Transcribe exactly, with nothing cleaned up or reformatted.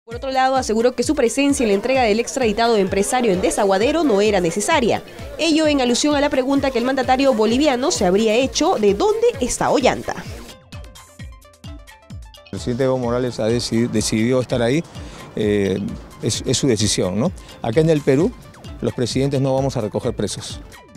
Por otro lado, aseguró que su presencia en la entrega del extraditado empresario en Desaguadero no era necesaria. Ello en alusión a la pregunta que el mandatario boliviano se habría hecho de dónde está Ollanta. El presidente Evo Morales ha decidido, decidió estar ahí, eh, es, es su decisión, ¿no? Acá en el Perú, los presidentes no vamos a recoger presos.